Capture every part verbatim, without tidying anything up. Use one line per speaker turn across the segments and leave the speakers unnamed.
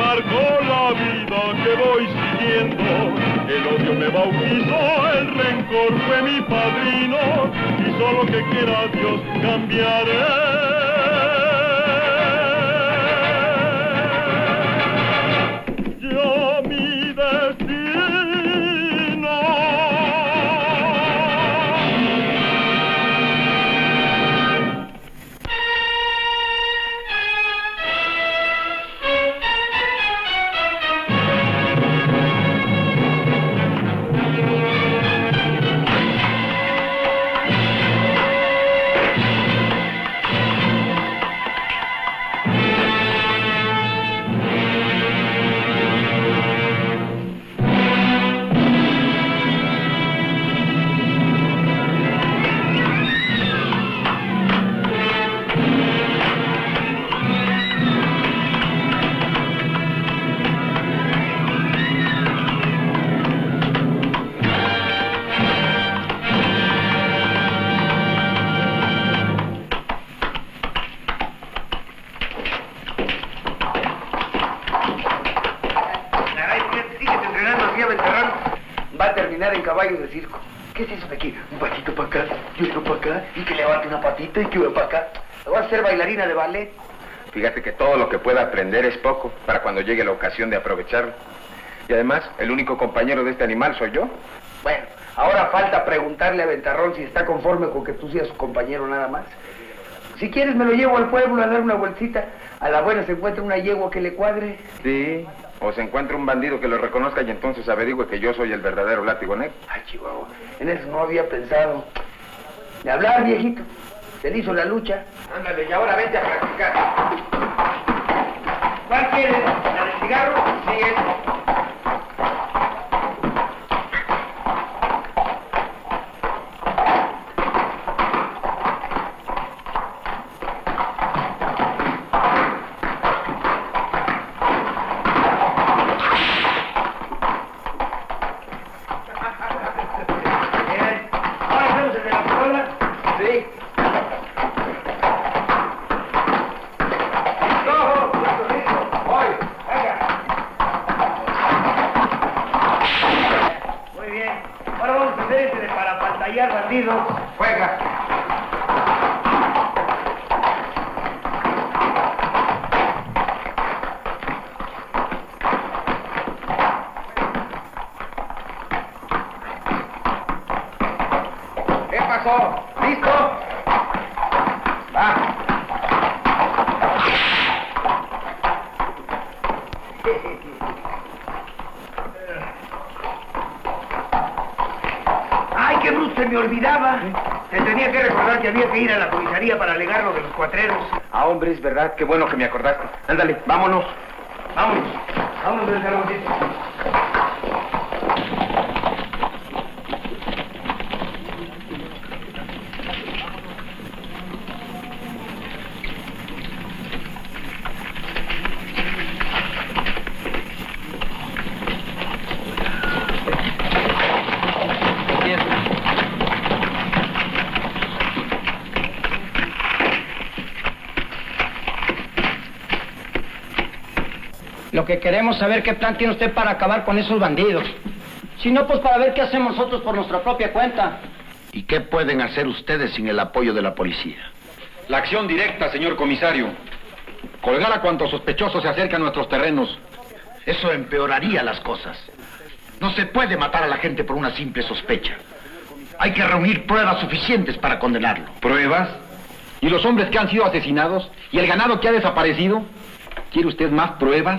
marcó la vida que voy siguiendo. El odio me bautizó, el rencor fue mi padrino, y solo que quiera Dios cambiaré. Yo mi destino.
En caballos de circo. ¿Qué es eso de aquí? Un pasito para acá y otro para acá, y que levante una patita y que va para acá. Voy a ser bailarina de ballet.
Fíjate que todo lo que pueda aprender es poco para cuando llegue la ocasión de aprovecharlo. Y además, el único compañero de este animal soy yo.
Bueno, ahora falta preguntarle a Ventarrón si está conforme con que tú seas su compañero nada más. Si quieres me lo llevo al pueblo a dar una vueltita. A la buena se encuentra una yegua que le cuadre.
Sí, o se encuentra un bandido que lo reconozca y entonces averigüe que yo soy el verdadero látigo negro.
Ay, Chihuahua, en eso no había pensado. De hablar, viejito. Se le hizo la lucha.
Ándale, y ahora vente a practicar.
¿Cuál quieres? ¿La del cigarro?
Sí, es.
Juega.
¿Qué pasó? ¿Listo? Va.
¡Ay, qué bruto! Se me olvidaba. Te tenía que recordar que había que ir a la comisaría para alegar lo de los cuatreros.
Ah, hombre, es verdad. Qué bueno que me acordaste. Ándale, vámonos.
Vámonos. Vámonos del saloncito.
Lo que queremos saber qué plan tiene usted para acabar con esos bandidos. Si no, pues para ver qué hacemos nosotros por nuestra propia cuenta.
¿Y qué pueden hacer ustedes sin el apoyo de la policía?
La acción directa, señor comisario. Colgar a cuantos sospechosos se acercan a nuestros terrenos.
Eso empeoraría las cosas. No se puede matar a la gente por una simple sospecha. Hay que reunir pruebas suficientes para condenarlo.
¿Pruebas? ¿Y los hombres que han sido asesinados? ¿Y el ganado que ha desaparecido? ¿Quiere usted más pruebas?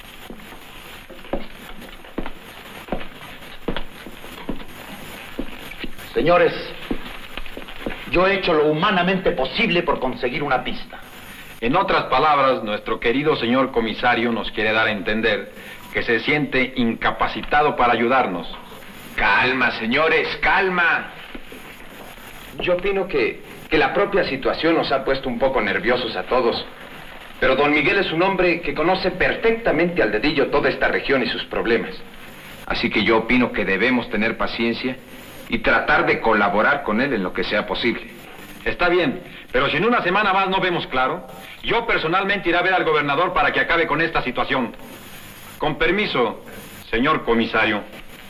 Señores, yo he hecho lo humanamente posible por conseguir una pista.
En otras palabras, nuestro querido señor comisario nos quiere dar a entender que se siente incapacitado para ayudarnos.
Calma, señores, calma. Yo opino que, que la propia situación nos ha puesto un poco nerviosos a todos. Pero don Miguel es un hombre que conoce perfectamente al dedillo toda esta región y sus problemas. Así que yo opino que debemos tener paciencia y tratar de colaborar con él en lo que sea posible.
Está bien, pero si en una semana más no vemos claro, yo personalmente iré a ver al gobernador para que acabe con esta situación. Con permiso, señor comisario.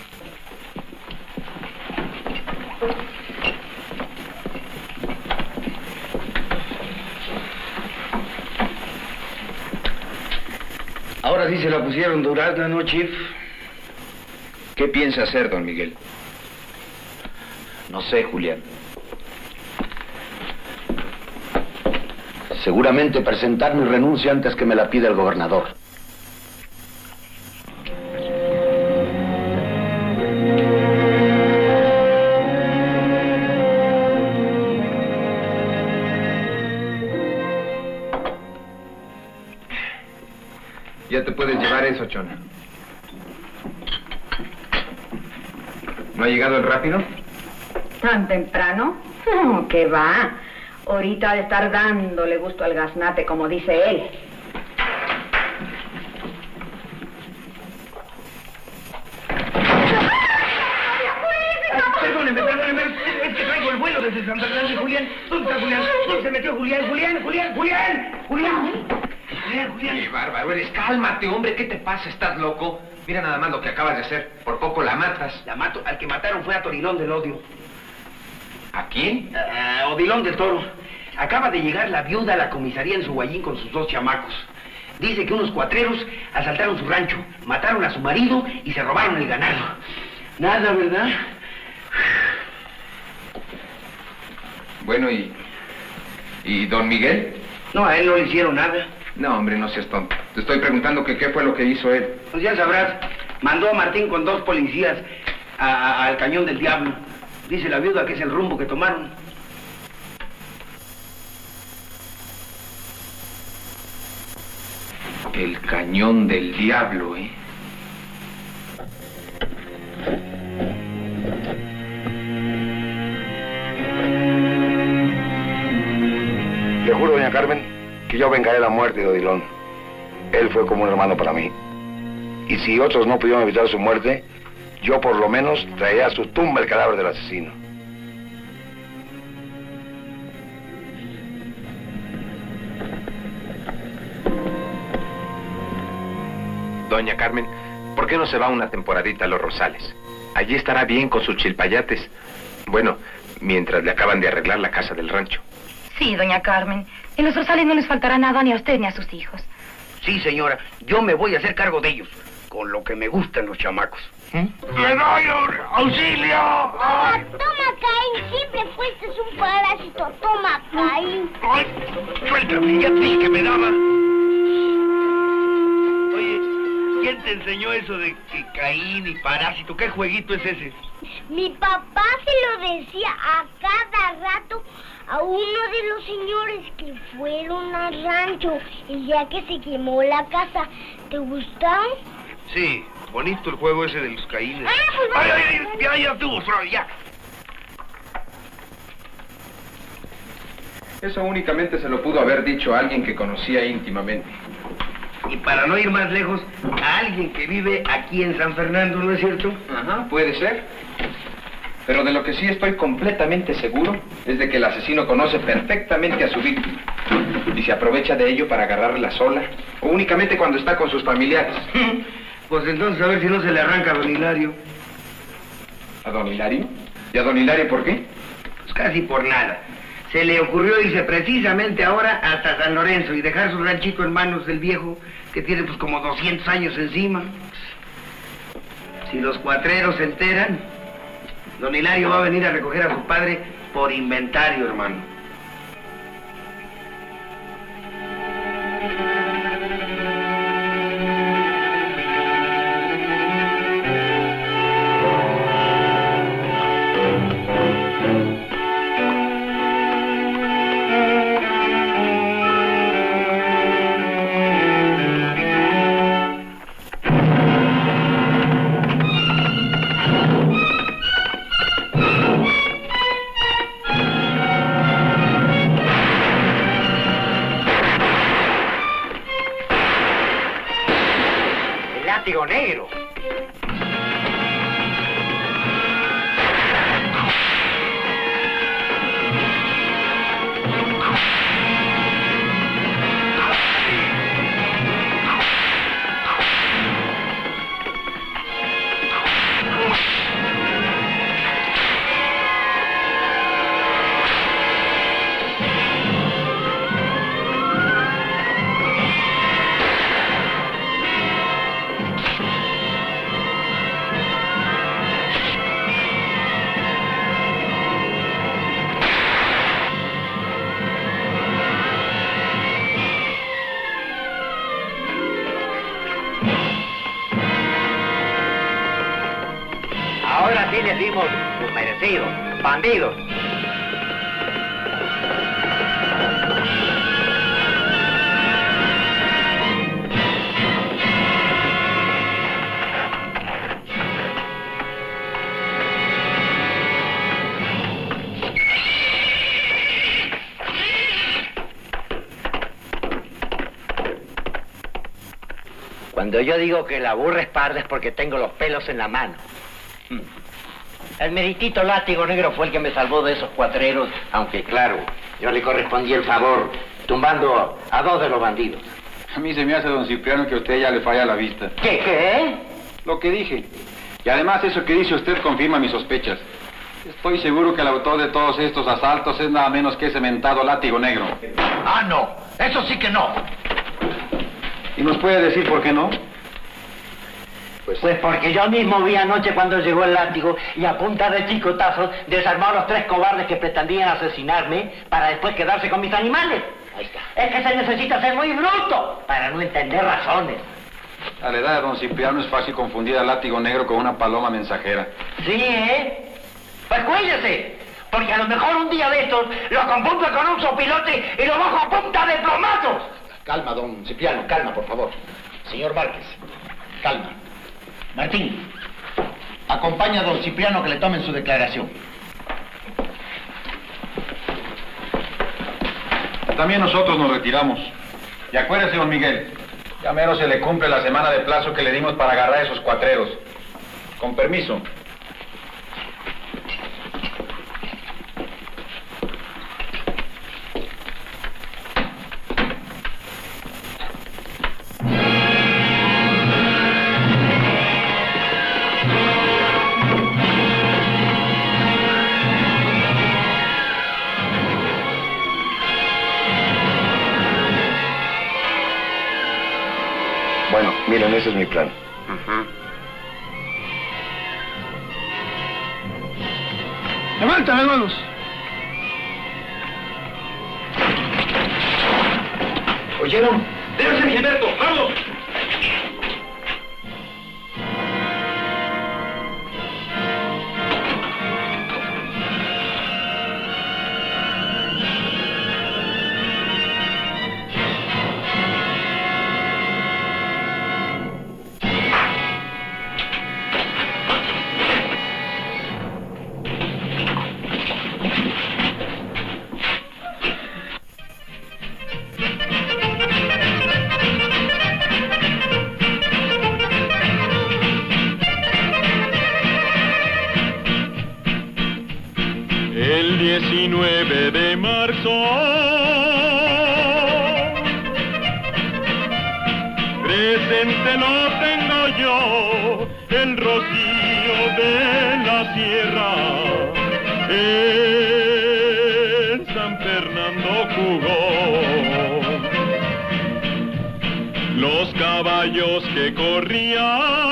Ahora sí se la pusieron durada, ¿no, Chief?
¿Qué piensa hacer, don Miguel?
No sé, Julián. Seguramente presentar mi renuncia antes que me la pida el gobernador.
Ya te puedes llevar eso, Chona. ¿No ha llegado el rápido?
¿Tan temprano? Oh, ¿qué va? Ahorita ha de estar dándole gusto al gaznate, como dice él.
Perdóneme, perdóneme, es que traigo el vuelo desde San Fernando. Julián, ¿dónde está Julián? ¿Dónde se metió Julián? Julián, Julián, Julián, Julián. Julián, Julián.
¡Qué bárbaro eres! Cálmate, hombre, ¿qué te pasa? ¿Estás loco? Mira nada más lo que acabas de hacer. Por poco la matas.
La mato. Al que mataron fue a Torilón del Odio.
¿A quién?
A Odilón del Toro. Acaba de llegar la viuda a la comisaría en su guayín con sus dos chamacos. Dice que unos cuatreros asaltaron su rancho, mataron a su marido y se robaron el ganado. Nada, ¿verdad?
Bueno, ¿y... ¿y don Miguel?
No, a él no le hicieron nada.
No, hombre, no seas tonto. Te estoy preguntando que qué fue lo que hizo él.
Pues ya sabrás. Mandó a Martín con dos policías a, a, al Cañón del Diablo. Dice la viuda que es el rumbo que tomaron.
El Cañón del Diablo, ¿eh?
Le juro, doña Carmen, que yo vengaré la muerte de Odilón. Él fue como un hermano para mí. Y si otros no pudieron evitar su muerte, yo por lo menos traeré a su tumba el cadáver del asesino.
Doña Carmen, ¿por qué no se va una temporadita a Los Rosales? Allí estará bien con sus chilpayates. Bueno, mientras le acaban de arreglar la casa del rancho.
Sí, doña Carmen. En Los Rosales no les faltará nada ni a usted ni a sus hijos.
Sí, señora. Yo me voy a hacer cargo de ellos. Con lo que me gustan los chamacos.
¿Eh? ¡Le doy un auxilio!
¡Toma, toma, Caín! Siempre fuiste un parásito. ¡Toma, Caín!
¡Ay! ¡Suéltame! Ya te dije que me daba. Oye, ¿quién te enseñó eso de que Caín y parásito? ¿Qué jueguito es ese?
Mi papá se lo decía a cada rato a uno de los señores que fueron al rancho el día que se quemó la casa. ¿Te gusta?
Sí, bonito el juego ese de los caínes.
Ah, pues
¡Ay,
vamos.
ay, ay! Ya, ya estuvo, Freud, ya.
Eso únicamente se lo pudo haber dicho a alguien que conocía íntimamente.
Y para no ir más lejos, a alguien que vive aquí en San Fernando, ¿no es cierto?
Ajá, puede ser. Pero de lo que sí estoy completamente seguro es de que el asesino conoce perfectamente a su víctima y se aprovecha de ello para agarrarla sola o únicamente cuando está con sus familiares.
Pues entonces a ver si no se le arranca a don Hilario.
¿A don Hilario? ¿Y a don Hilario por qué?
Pues casi por nada. Se le ocurrió irse precisamente ahora hasta San Lorenzo y dejar su ranchito en manos del viejo que tiene pues como doscientos años encima. Si los cuatreros se enteran, don Hilario va a venir a recoger a su padre por inventario, hermano.
Látigo negro.
así les dimos sus merecidos, bandidos. Cuando yo digo que la burra es parda es porque tengo los pelos en la mano. El meritito látigo negro fue el que me salvó de esos cuatreros, aunque claro, yo le correspondí el favor tumbando a dos de los bandidos.
A mí se me hace, don Cipriano, que a usted ya le falla la vista.
¿Qué, qué?
Lo que dije. Y además eso que dice usted confirma mis sospechas. Estoy seguro que el autor de todos estos asaltos es nada menos que ese mentado látigo negro.
Ah, no. Eso sí que no.
¿Y nos puede decir por qué no?
Pues, pues porque yo mismo vi anoche cuando llegó el látigo y a punta de chicotazos desarmó a los tres cobardes que pretendían asesinarme para después quedarse con mis animales. Ahí está. Es que se necesita ser muy bruto para no entender razones.
A la edad de don Cipriano es fácil confundir al látigo negro con una paloma mensajera.
Sí, ¿eh? Pues cuídese, porque a lo mejor un día de estos lo confundo con un sopilote y lo bajo a punta de plomazos.
Calma, don Cipriano, calma, por favor. Señor Márquez, calma. Martín, acompaña a don Cipriano que le tomen su declaración.
También nosotros nos retiramos. Y acuérdese, don Miguel, ya mero se le cumple la semana de plazo que le dimos para agarrar a esos cuatreros. Con permiso.
Bueno, miren, ese es mi plan.
Uh-huh.
¡Levanten las manos!
¿Oyeron? ¡Debe ser Gilberto! ¡Vamos!
El diecinueve de marzo, presente lo tengo yo, el rocío de la sierra, en San Fernando jugó. Los caballos que corrían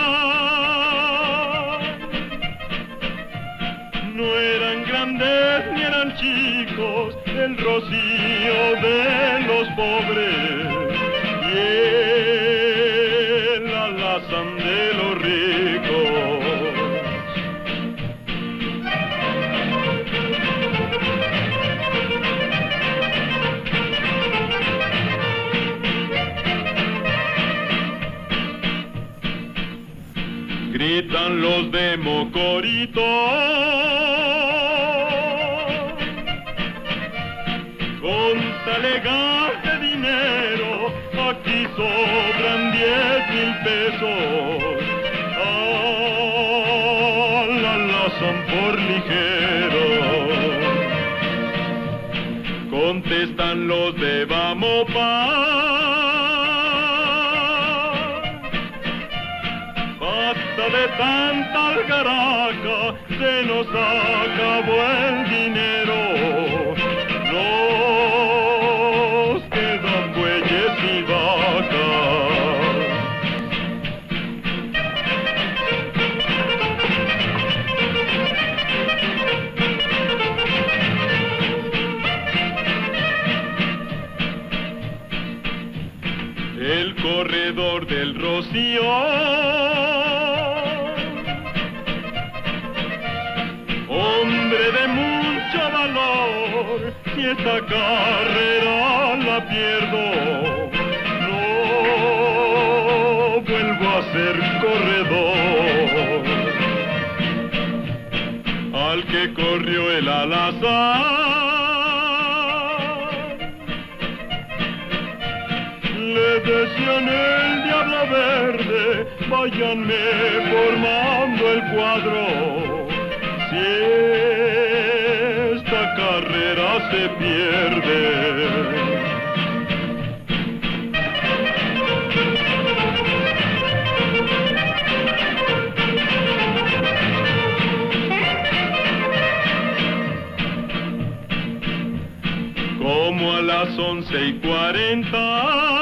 no eran grandes ni eran chicos, el rocío de los pobres y el alazán de los ricos. Gritan los de Mocorito, con talegaje dinero, aquí sobran diez mil pesos, al alazán por ligero. Contestan los de Bamopar, basta de tanta algaraca, se nos acabó el dinero. Nos quedan bueyes y vacas. El corredor del Rocío esta carrera la pierdo, no vuelvo a ser corredor. Al que corrió el alazán, le decían el diablo verde, váyanme formando el cuadro. Si esta carrera se pierde, como a las once y cuarenta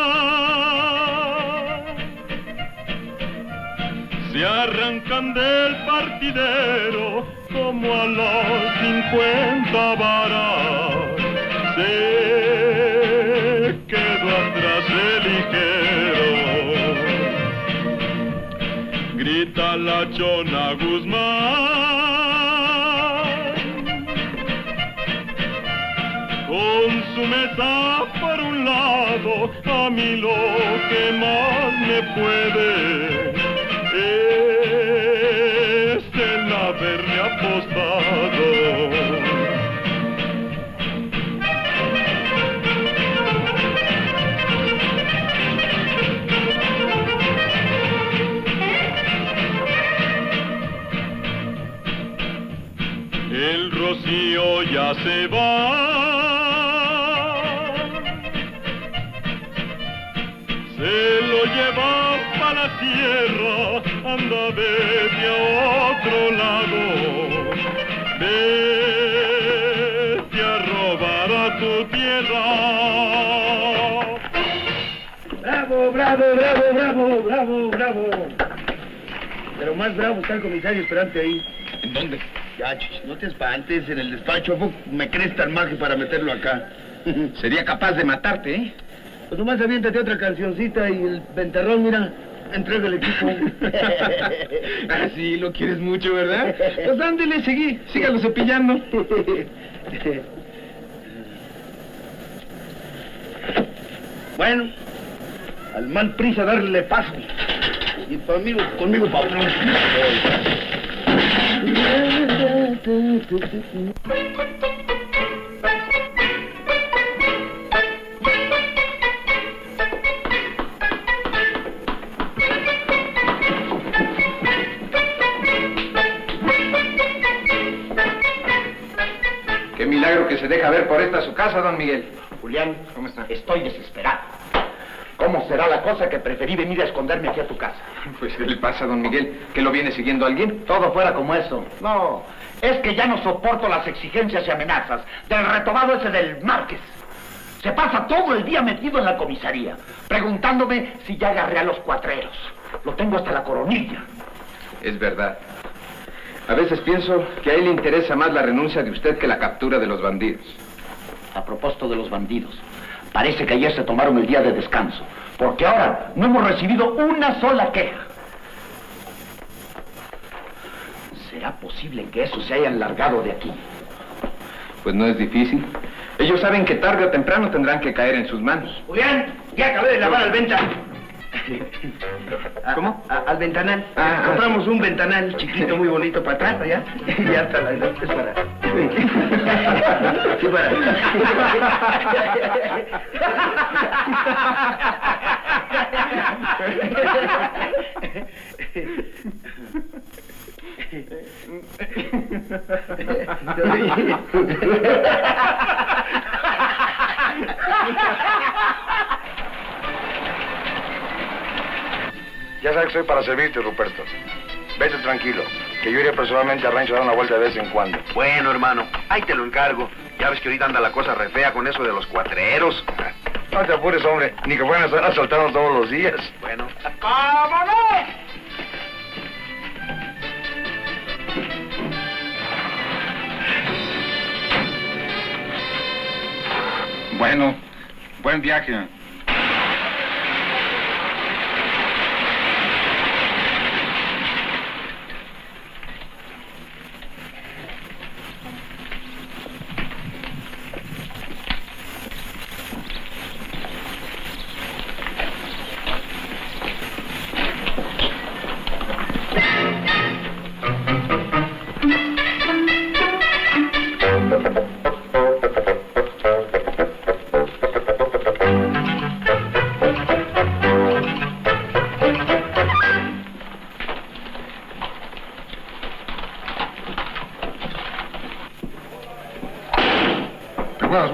se arrancan del partidero, como a las cincuenta varas se quedó atrás el ligero. Grita la Chona Guzmán con su mesa por un lado, a mí lo que más me puede es el haberle apostado. El rocío ya se va, se lo lleva para la tierra, anda vete a otro lado, vete a robar a tu tierra.
Bravo, bravo, bravo, bravo, bravo, bravo. Pero más bravo está el comisario esperante ahí.
¿En dónde?
Ya, chis, no te espantes, en el despacho. ¿A poco me crees tan maje para meterlo acá?
Sería capaz de matarte, ¿eh?
Pues nomás aviéntate otra cancioncita y el ventarrón, mira, entrega el equipo.
Ah, sí, lo quieres mucho, ¿verdad? Pues ándele, seguí, sígalo cepillando.
Bueno, al mal prisa darle paso. Y conmigo, conmigo, patrón.
Qué milagro que se deja ver por esta su casa, don Miguel.
Julián, ¿cómo está? Estoy desesperado. ¿Cómo será la cosa que preferí venir a esconderme aquí a tu casa?
Pues, ¿qué le pasa, don Miguel? ¿Que lo viene siguiendo alguien?
Todo fuera como eso. No, es que ya no soporto las exigencias y amenazas del retobado ese del Márquez. Se pasa todo el día metido en la comisaría, preguntándome si ya agarré a los cuatreros. Lo tengo hasta la coronilla.
Es verdad. A veces pienso que a él le interesa más la renuncia de usted que la captura de los bandidos.
A propósito de los bandidos, parece que ayer se tomaron el día de descanso, porque ahora no hemos recibido una sola queja. ¿Será posible que eso se hayan largado de aquí?
Pues no es difícil. Ellos saben que tarde o temprano tendrán que caer en sus manos.
Julián, ya acabé de lavar al venta.
¿Cómo?
A, al ventanal.
Ah,
compramos un ventanal chiquito, muy bonito para atrás, allá. Ya está la es para. Sí, para.
Ya sabes que soy para servirte, Ruperto. Vete tranquilo, que yo iré personalmente al rancho a dar una vuelta de vez en cuando.
Bueno, hermano, ahí te lo encargo. Ya ves que ahorita anda la cosa re fea con eso de los cuatreros.
No te apures, hombre, ni que fueran a estar asaltando todos los días.
Bueno.
¡Vámonos!
Bueno, buen viaje.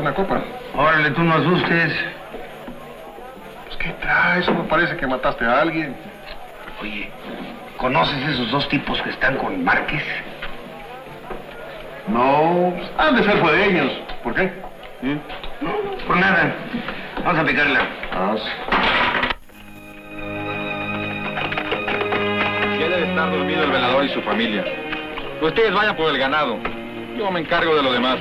una copa.
Órale, tú no asustes.
Pues, ¿qué traes? ¿Cómo parece que mataste a alguien?
Oye, ¿conoces esos dos tipos que están con Márquez?
No, pues, han de ser fuegueños. ¿Por qué?
¿Mm? No, por nada. Vamos a picarla.
Vamos. Ya debe estar dormido el velador y su familia. Ustedes vayan por el ganado. Yo me encargo de lo demás.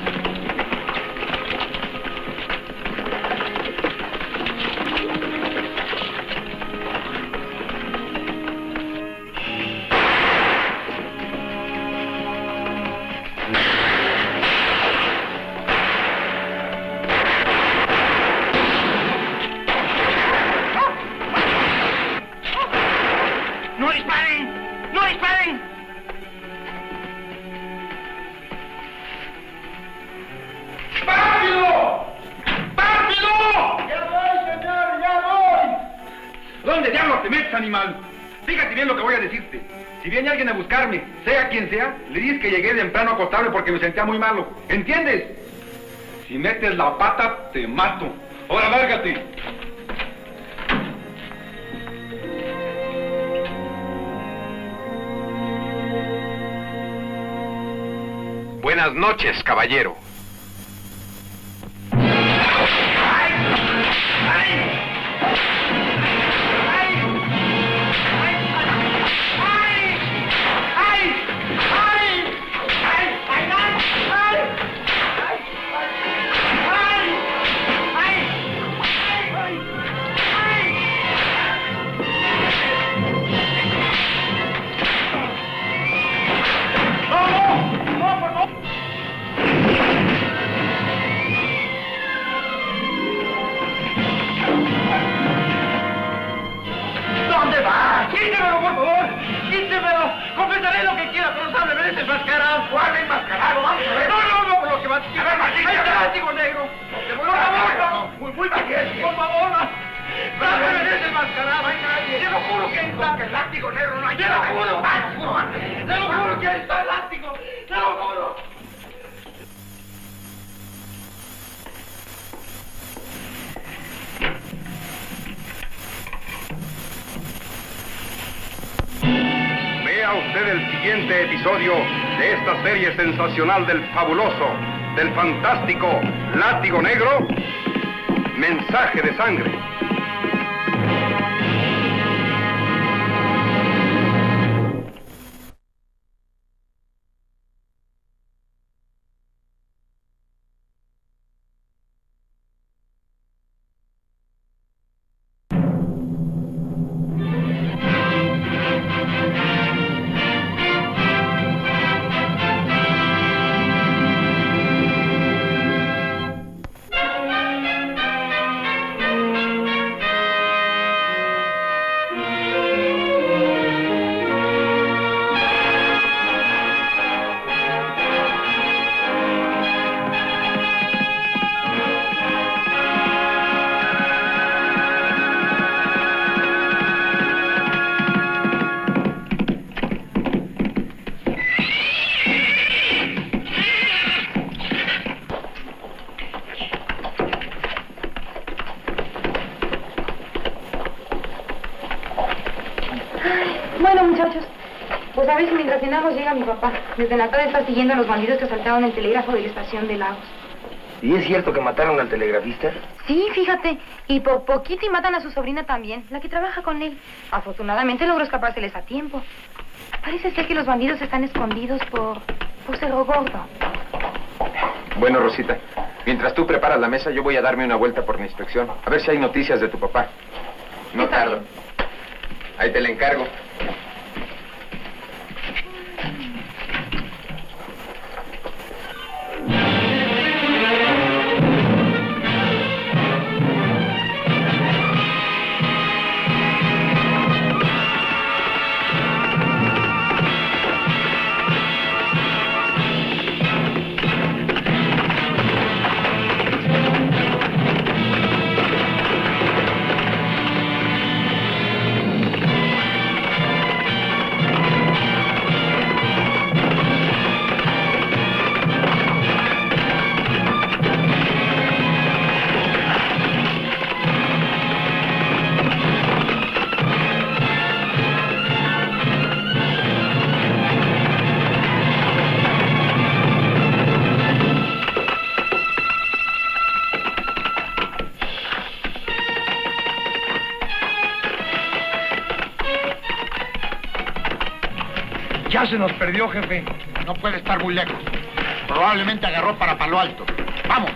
¡No disparen! ¡No disparen! ¡Rápido! ¡Rápido!
¡Ya voy, señor! ¡Ya voy!
¿Dónde diablos te metes, animal? Fíjate bien lo que voy a decirte. Si viene alguien a buscarme, sea quien sea, le dices que llegué temprano a acostarme porque me sentía muy malo. ¿Entiendes? Si metes la pata, te mato. Ahora, lárgate.
Buenas noches, caballero.
¿Dónde va? ¡Quítemelo, por favor! ¡Quítemelo! ¡Confesaré lo que quiera, pero sabe, me desenmascarado!
¿Cuál enmascarado? Vamos a ver.
No, no, no, por lo que va a
A ver, Martín,
¡Ahí está el
ya.
látigo negro!
Por
¡Por favor,
favor,
no!
muy, muy paciente.
¡Por favor, no! ¡No me desenmascarado!
No hay nadie.
¡Te lo juro que ahí está!
Con el látigo negro no hay
¡Te lo
nada.
juro!
Vamos,
¡Te lo juro que ahí está el látigo! ¡Te lo juro!
Vea usted el siguiente episodio de esta serie sensacional del fabuloso, del fantástico Látigo Negro, Mensaje de Sangre.
Bueno, muchachos, pues a ver si mientras cenamos llega mi papá. Desde la tarde está siguiendo a los bandidos que asaltaron el telégrafo de la estación de Lagos.
¿Y es cierto que mataron al telegrafista?
Sí, fíjate. Y por poquito y matan a su sobrina también, la que trabaja con él. Afortunadamente logró escapárseles a tiempo. Parece ser que los bandidos están escondidos por... por Cerro Gordo.
Bueno, Rosita, mientras tú preparas la mesa, yo voy a darme una vuelta por mi inspección. A ver si hay noticias de tu papá. No
Está
tardo.
bien.
Ahí te la encargo.
Ya se nos perdió, jefe.
No puede estar muy lejos. Probablemente agarró para Palo Alto. ¡Vamos!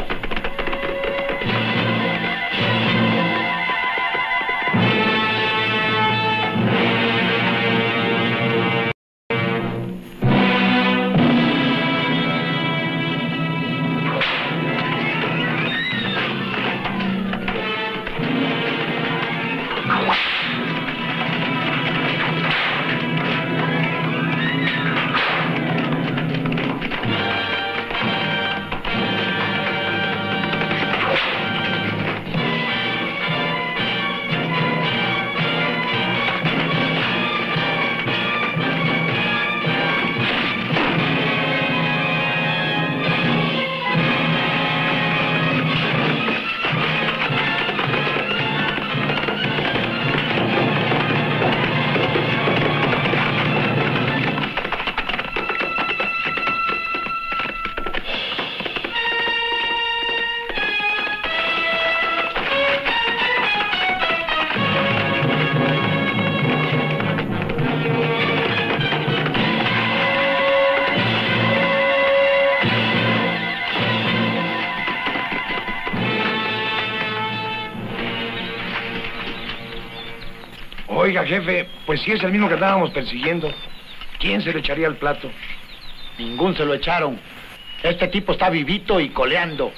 Oiga, jefe, pues si es el mismo que estábamos persiguiendo, ¿quién se lo echaría al plato?
Ningún se lo echaron. Este tipo está vivito y coleando.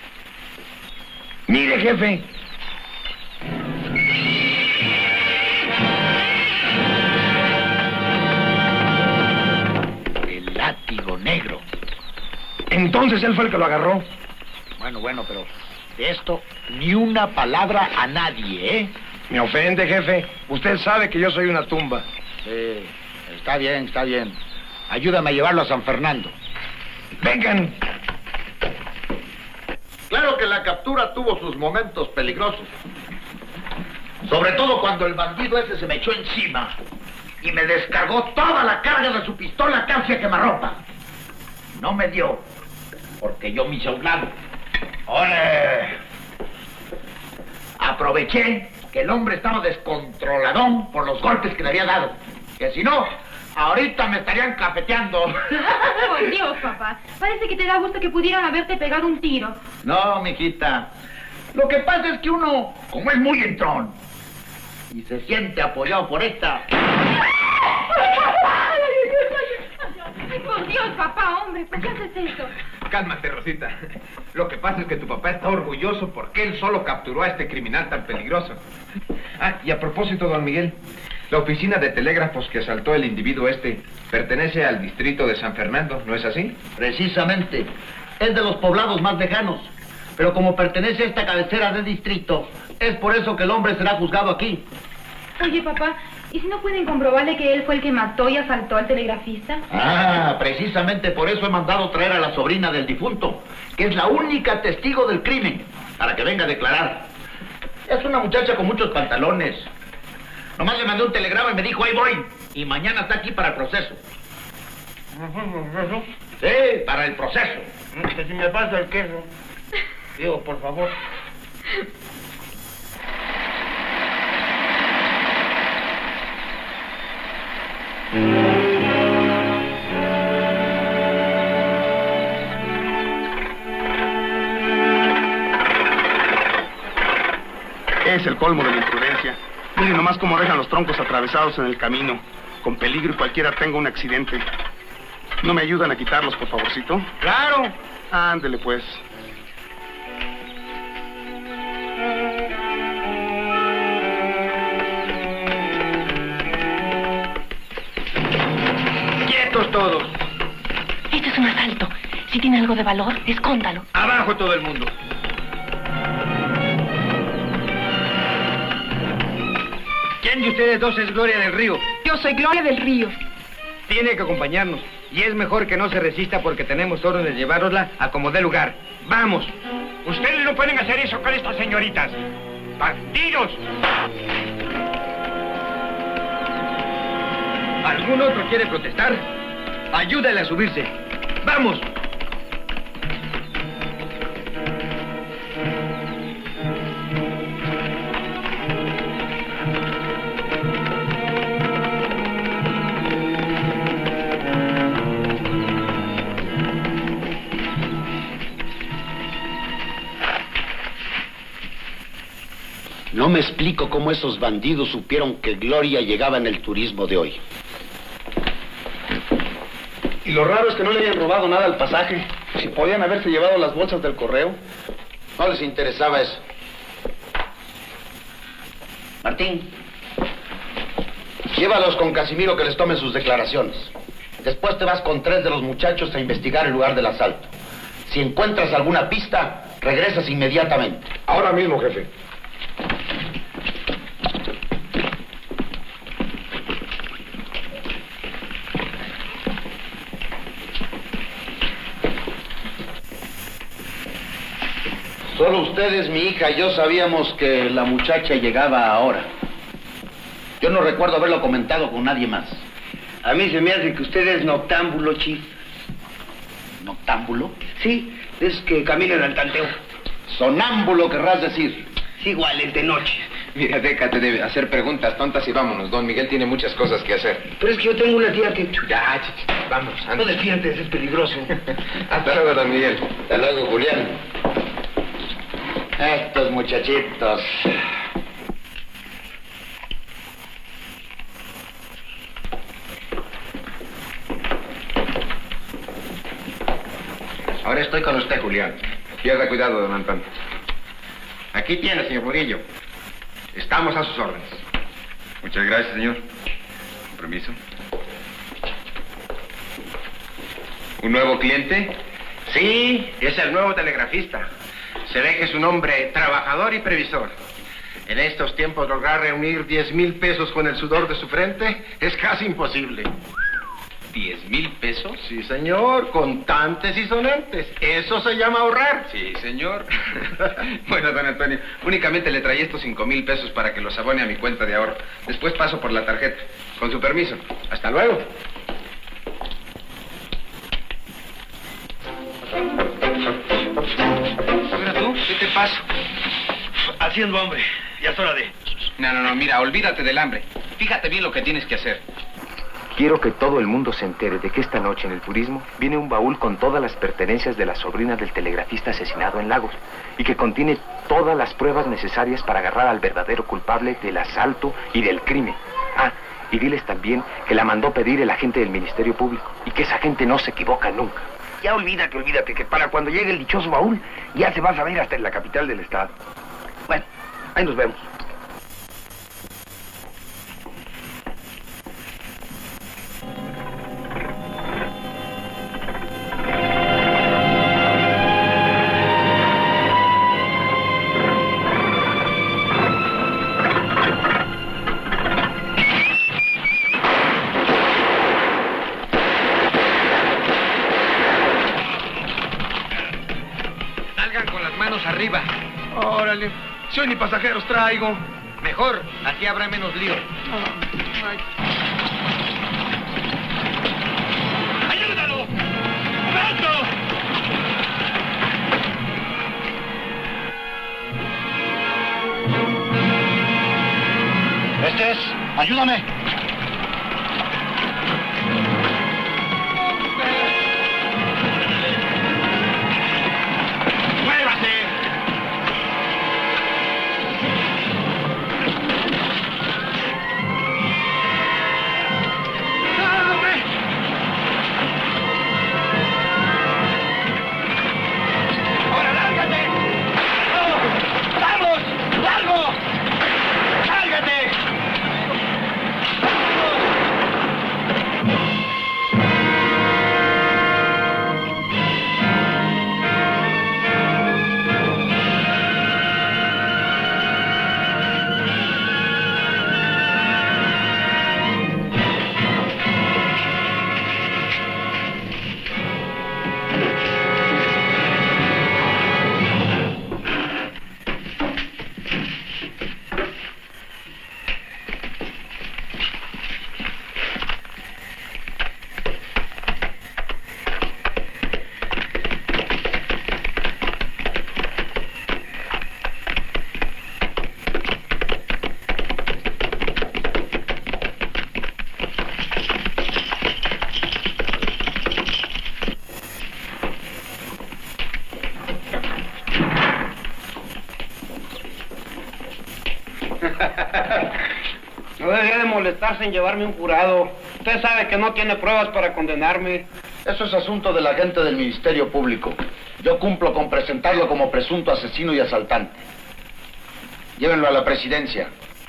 Mire, jefe.
El látigo negro.
Entonces él fue el que lo agarró.
Bueno, bueno, pero de esto ni una palabra a nadie, ¿eh?
Me ofende, jefe. Usted sabe que yo soy una tumba.
Sí, está bien, está bien. Ayúdame a llevarlo a San Fernando.
Vengan.
Claro que la captura tuvo sus momentos peligrosos. Sobre todo cuando el bandido ese se me echó encima y me descargó toda la carga de su pistola casi a quemarropa. No me dio, porque yo me hice a un lado. ¡Ole! Aproveché que el hombre estaba descontroladón por los golpes que le había dado. Que si no, ahorita me estarían cafeteando.
Por Dios, papá. Parece que te da gusto que pudieran haberte pegado un tiro.
No, mijita. Lo que pasa es que uno, como es muy entrón, y se siente apoyado por esta...
Ay, por Dios, papá, hombre, ¿por qué haces eso?
Cálmate, Rosita. Lo que pasa es que tu papá está orgulloso porque él solo capturó a este criminal tan peligroso. Ah, y a propósito, don Miguel, la oficina de telégrafos que asaltó el individuo este pertenece al distrito de San Fernando, ¿no es así?
Precisamente. Es de los poblados más lejanos. Pero como pertenece a esta cabecera de distrito, es por eso que el hombre será juzgado aquí.
Oye, papá, ¿y si no pueden comprobarle que él fue el que mató y asaltó al telegrafista?
Ah, precisamente por eso he mandado traer a la sobrina del difunto, que es la única testigo del crimen, para que venga a declarar. Es una muchacha con muchos pantalones. Nomás le mandé un telegrama y me dijo, ahí voy. Y mañana está aquí para el proceso. Sí, para el proceso.
Que si me pasa el queso. Digo, por favor.
Es el colmo de la imprudencia. Miren nomás cómo dejan los troncos atravesados en el camino, con peligro y cualquiera tenga un accidente. ¿No me ayudan a quitarlos, por favorcito?
¡Claro!
Ándele, pues.
¡Quietos todos!
Esto es un asalto. Si tiene algo de valor, escóndalo.
¡Abajo todo el mundo! ¿Quién de ustedes dos es Gloria del Río?
Yo soy Gloria del Río.
Tiene que acompañarnos. Y es mejor que no se resista porque tenemos orden de llevárosla a como dé lugar. ¡Vamos!
Ustedes no pueden hacer eso con estas señoritas. ¡Bandidos!
¿Algún otro quiere protestar? Ayúdale a subirse. ¡Vamos!
No me explico cómo esos bandidos supieron que Gloria llegaba en el turismo de hoy.
Y lo raro es que no le hayan robado nada al pasaje. Si podían haberse llevado las bolsas del correo.
No les interesaba eso.
Martín.
Llévalos con Casimiro que les tomen sus declaraciones. Después te vas con tres de los muchachos a investigar el lugar del asalto. Si encuentras alguna pista, regresas inmediatamente.
Ahora mismo, jefe.
Solo ustedes, mi hija y yo sabíamos que la muchacha llegaba ahora. Yo no recuerdo haberlo comentado con nadie más.
A mí se me hace que usted es noctámbulo, chief.
¿Noctámbulo?
Sí, es que caminan al tanteo.
Sonámbulo, querrás decir.
Sí, igual, es de noche.
Mira, déjate de hacer preguntas tontas y vámonos. Don Miguel tiene muchas cosas que hacer.
Pero es que yo tengo una tía que...
Ya, chichi, vamos.
No despiertes, es peligroso.
Hasta luego, don Miguel.
Hasta luego, Julián. Estos muchachitos.
Ahora estoy con usted, Julián.
Pierda cuidado, don Antonio.
Aquí tiene, señor Murillo. Estamos a sus órdenes.
Muchas gracias, señor. Con permiso.
¿Un nuevo cliente?
Sí, es el nuevo telegrafista. Se ve que es un hombre trabajador y previsor. En estos tiempos lograr reunir diez mil pesos con el sudor de su frente es casi imposible.
¿Diez mil pesos?
Sí, señor, contantes y sonantes. Eso se llama ahorrar.
Sí, señor. Bueno, don Antonio, únicamente le traí estos cinco mil pesos para que los abone a mi cuenta de ahorro. Después paso por la tarjeta. Con su permiso.
Hasta luego.
Mira tú, ¿qué te pasa?
Haciendo hambre. Ya es hora de...
No, no, no, mira, olvídate del hambre. Fíjate bien lo que tienes que hacer.
Quiero que todo el mundo se entere de que esta noche en el turismo viene un baúl con todas las pertenencias de la sobrina del telegrafista asesinado en Lagos y que contiene todas las pruebas necesarias para agarrar al verdadero culpable del asalto y del crimen. Ah, y diles también que la mandó pedir el agente del Ministerio Público y que esa gente no se equivoca nunca.
Ya olvídate, olvídate, que para cuando llegue el dichoso baúl ya se va a saber hasta en la capital del estado. Bueno, ahí nos vemos.
Arriba.
Órale. Si hoy ni pasajeros traigo.
Mejor, así habrá menos lío.
Ay. ¡Ayúdalo! ¡Pronto!
Este es. Ayúdame.
molestarse en llevarme un jurado. Usted sabe que no tiene pruebas para condenarme.
Eso es asunto del agente del Ministerio Público. Yo cumplo con presentarlo como presunto asesino y asaltante. Llévenlo a la presidencia.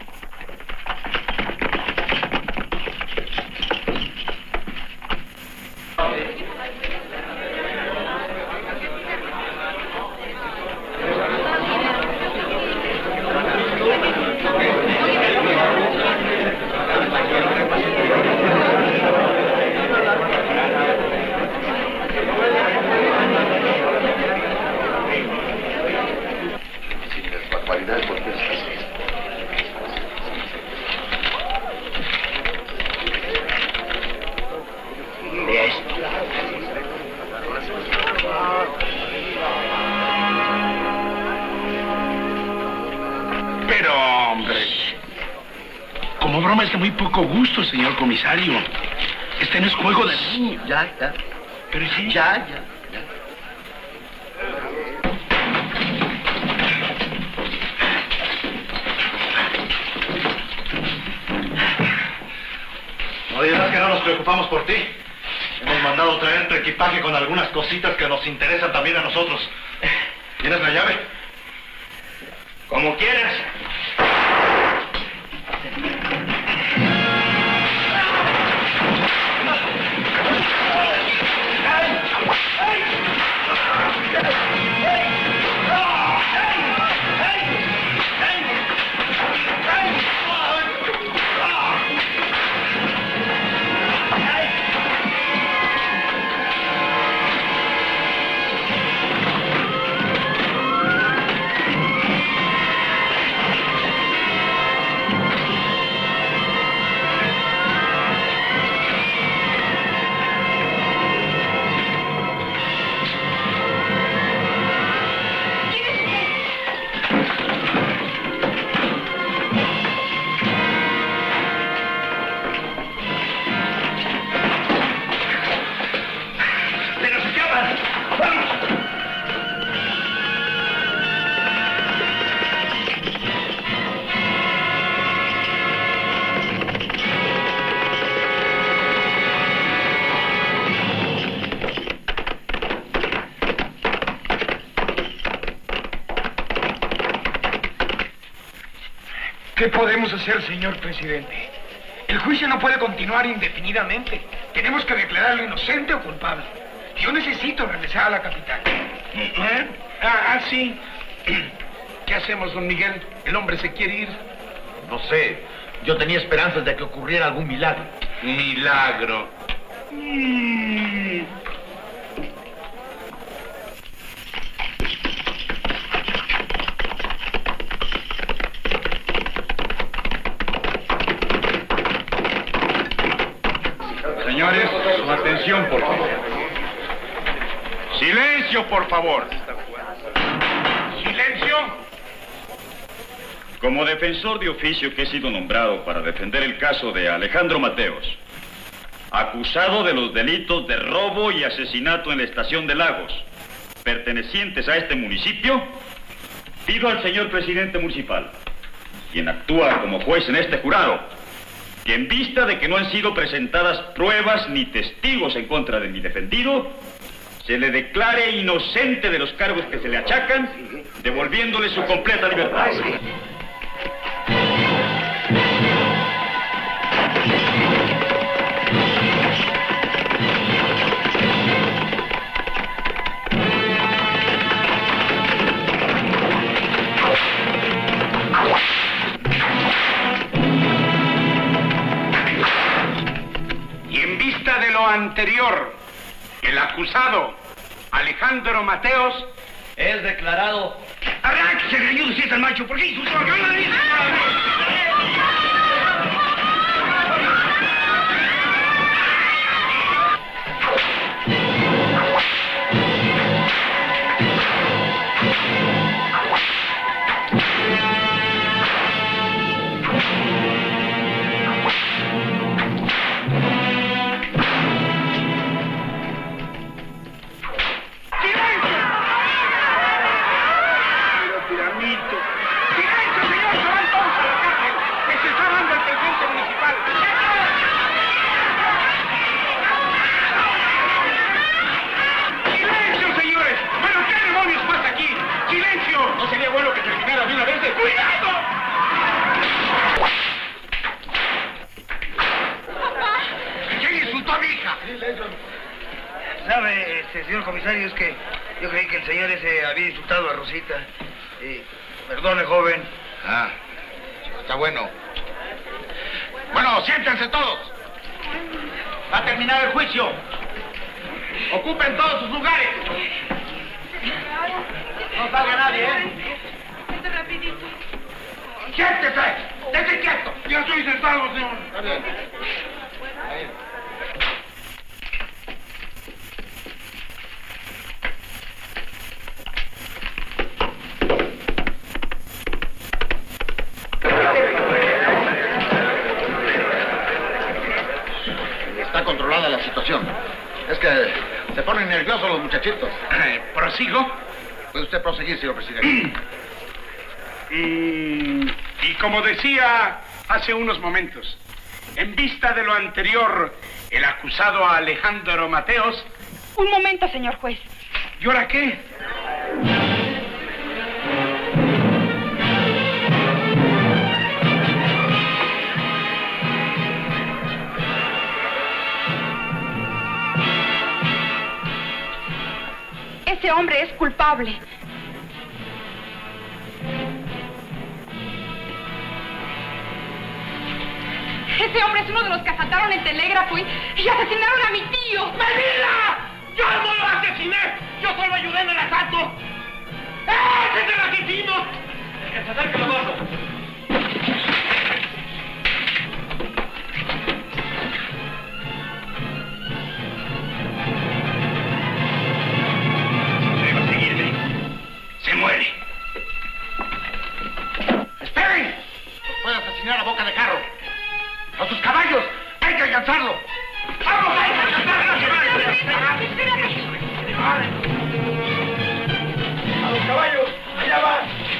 Pero, hombre, como broma es de muy poco gusto, señor comisario. Este no es juego de niños.
Ya, ya.
Pero sí.
Ya, ya.
No dirás que no nos preocupamos por ti. Hemos mandado traer tu equipaje con algunas cositas que nos interesan también a nosotros. ¿Tienes la llave? Como quieras.
¿Qué podemos hacer, señor presidente? El juicio no puede continuar indefinidamente. Tenemos que declararlo inocente o culpable. Yo necesito regresar a la capital. ¿Eh? Ah, ah, sí. ¿Qué hacemos, don Miguel? El hombre se quiere ir.
No sé. Yo tenía esperanzas de que ocurriera algún milagro.
Milagro. Mm.
Señores, su atención, por favor. Silencio, por favor.
¡Silencio!
Como defensor de oficio que he sido nombrado para defender el caso de Alejandro Mateos, acusado de los delitos de robo y asesinato en la estación de Lagos, pertenecientes a este municipio, pido al señor presidente municipal, quien actúa como juez en este jurado, que en vista de que no han sido presentadas pruebas ni testigos en contra de mi defendido, se le declare inocente de los cargos que se le achacan, devolviéndole su completa libertad.
Y en vista de lo anterior, el acusado, Alejandro Mateos,
es declarado...
¡Arránquese, greñudo, si es el macho! ¿Por qué hizo eso? ¡Silencio, señor! ¡Se va entonces!
¿Sabe, este, señor comisario? Es que yo creí que el señor ese había insultado a Rosita. Eh, perdone, joven.
Ah, está bueno. Bueno, siéntense todos. Va a terminar el juicio. Ocupen todos sus lugares. No salga nadie, ¿eh?
Esto rapidito.
¡Siéntese! ¡Déjese quieto!
Ya estoy sentado, señor.
Está bien. Ahí. Está controlada la situación. Es que se ponen nerviosos los muchachitos.
¿Prosigo?
Puede usted proseguir, señor presidente.
Mm, y como decía hace unos momentos, en vista de lo anterior, el acusado Alejandro Mateos...
Un momento, señor juez.
¿Y ahora qué?
Ese hombre es culpable. Ese hombre es uno de los que asaltaron el telégrafo y, y asesinaron a mi tío.
¡Mentira! ¡Yo no lo asesiné! ¡Yo solo ayudé en el asalto! ¡Ese es el asesino! ¡Que se acerque lo gordo!
Se muere.
¡Esperen! Puede asesinar a boca de carro. ¡A sus caballos! ¡Hay que alcanzarlo! ¡Vamos! ¡Hay que alcanzarlo! ¡A los caballos! ¡Allá va!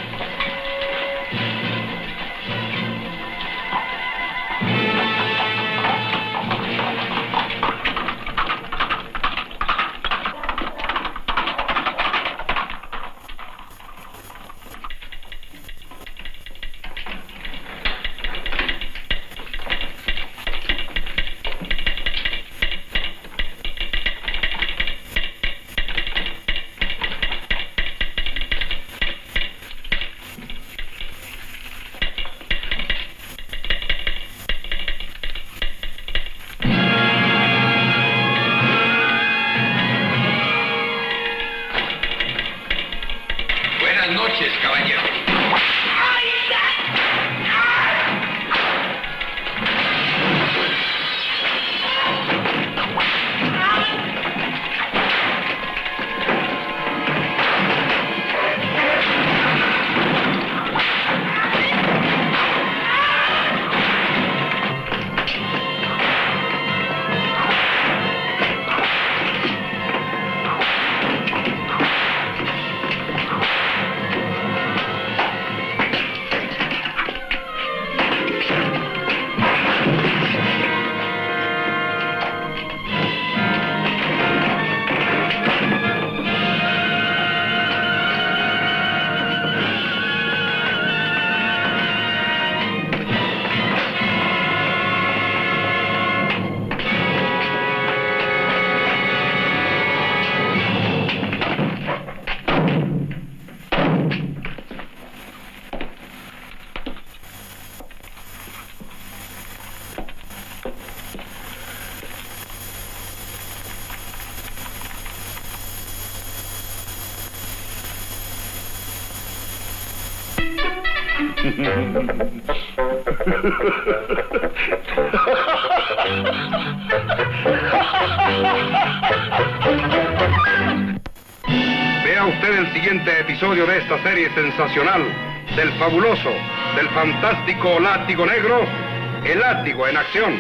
Vea usted el siguiente episodio de esta serie sensacional del fabuloso, del fantástico Látigo Negro, el Látigo en acción.